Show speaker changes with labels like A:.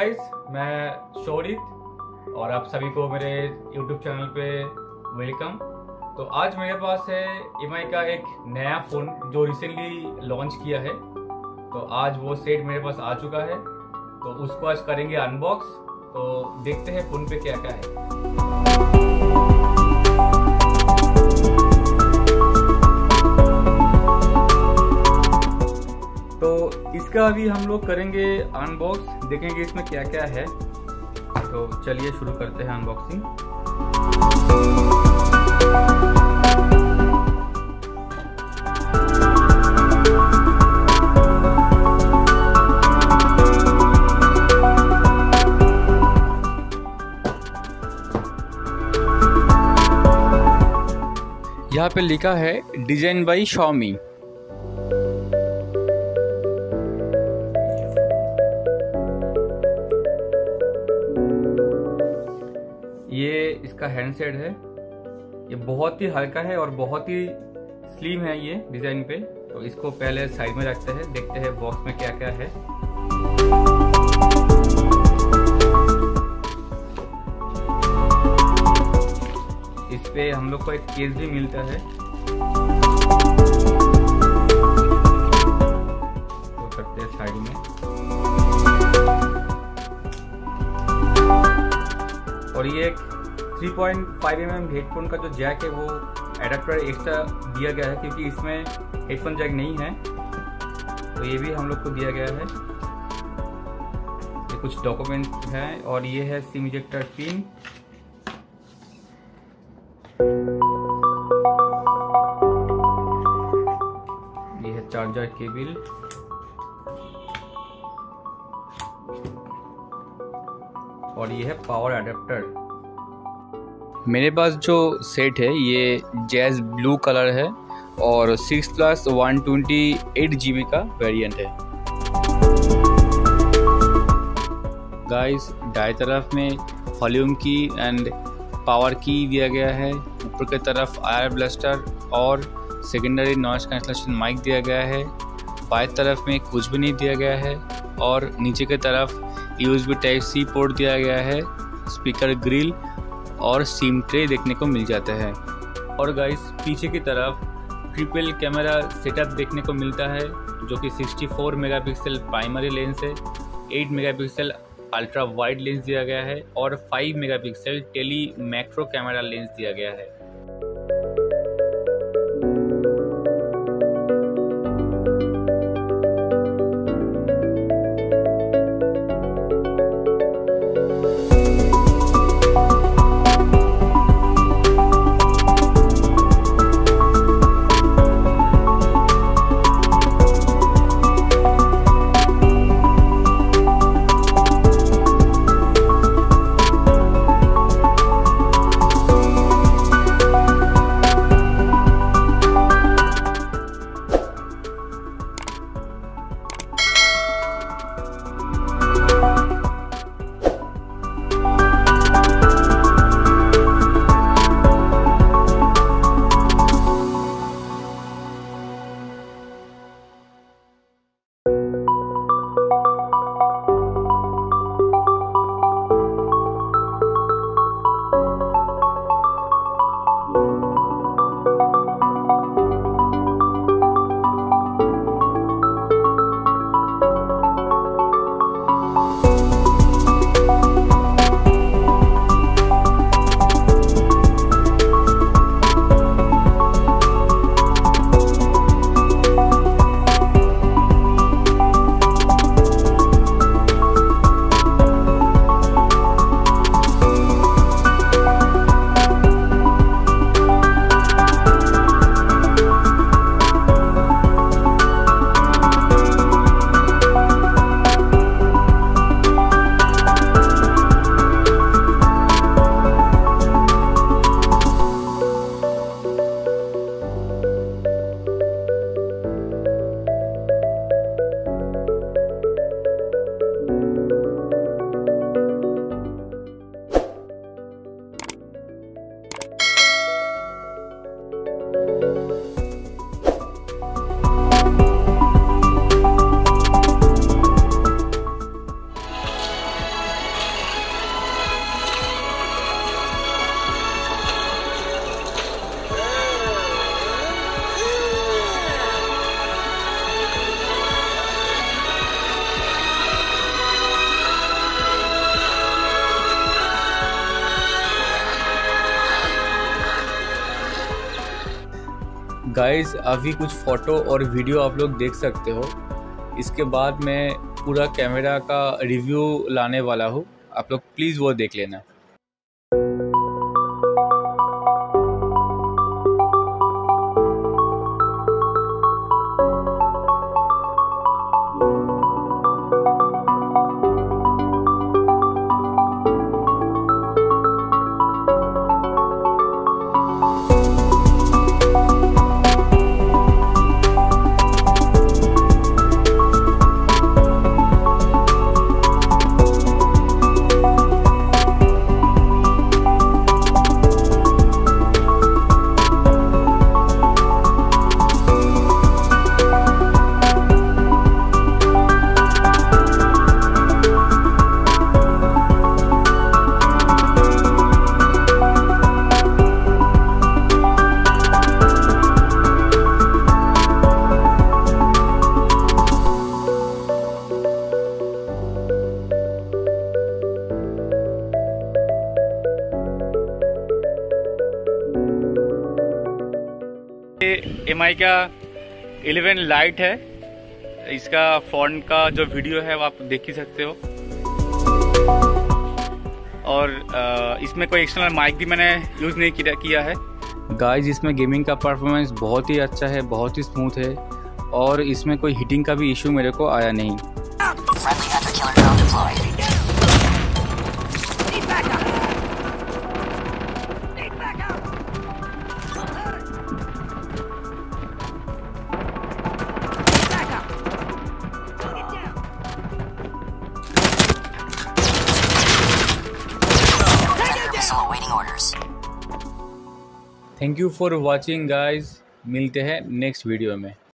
A: Guys, मैं शौरित और आप सभी को मेरे YouTube चैनल पे वेलकम। तो आज मेरे पास है एमआई का एक नया फ़ोन जो रिसेंटली लॉन्च किया है। तो आज वो सेट मेरे पास आ चुका है, तो उसको आज करेंगे अनबॉक्स। तो देखते हैं फ़ोन पे क्या क्या है। तो इसका अभी हम लोग करेंगे अनबॉक्स, देखेंगे इसमें क्या क्या है। तो चलिए शुरू करते हैं अनबॉक्सिंग। यहाँ पे लिखा है डिजाइन बाई Xiaomi। ये इसका हैंडसेट है। ये बहुत ही हल्का है और बहुत ही स्लिम है ये डिजाइन पे। तो इसको पहले साइड में रखते हैं, देखते हैं बॉक्स में क्या क्या है। इस पे हम लोग को एक केस भी मिलता है। तो करते हैं साइड में। और ये एक 3.5 mm हेडफोन का जो जैक है वो एडाप्टर एक्स्ट्रा दिया गया है, क्योंकि इसमें हेडफोन जैक नहीं है। तो ये भी हम लोग को दिया गया है। ये कुछ डॉक्यूमेंट हैं और ये है सिम इजेक्टर पिन। ये है चार्जर केबल। और ये है पावर एडेप्टर। मेरे पास जो सेट है ये जैज ब्लू कलर है और 6+ 128 GB का वेरिएंट है। गाइस, दाएं तरफ में वॉल्यूम की एंड पावर की दिया गया है। ऊपर की तरफ आयर ब्लास्टर और सेकेंडरी नॉइस कैंसलेशन माइक दिया गया है। बाएं तरफ में कुछ भी नहीं दिया गया है। और नीचे की तरफ USB Type-C पोर्ट दिया गया है, स्पीकर ग्रिल और सिम ट्रे देखने को मिल जाता है। और गाइस, पीछे की तरफ ट्रिपल कैमरा सेटअप देखने को मिलता है, जो कि 64 मेगापिक्सल प्राइमरी लेंस है, 8 मेगापिक्सल अल्ट्रा वाइड लेंस दिया गया है और 5 megapixel tele macro camera lens दिया गया है। गाइस अभी कुछ फ़ोटो और वीडियो आप लोग देख सकते हो। इसके बाद मैं पूरा कैमरा का रिव्यू लाने वाला हूँ, आप लोग प्लीज़ वो देख लेना। MI का 11 लाइट है। इसका फ़ॉन्ट का जो वीडियो है वो आप देख ही सकते हो। और इसमें कोई एक्सटर्नल माइक भी मैंने यूज़ नहीं किया है। गाइस इसमें गेमिंग का परफॉर्मेंस बहुत ही अच्छा है, बहुत ही स्मूथ है और इसमें कोई हीटिंग का भी इशू मेरे को आया नहीं। Thank you for watching guys, मिलते हैं नेक्स्ट वीडियो में।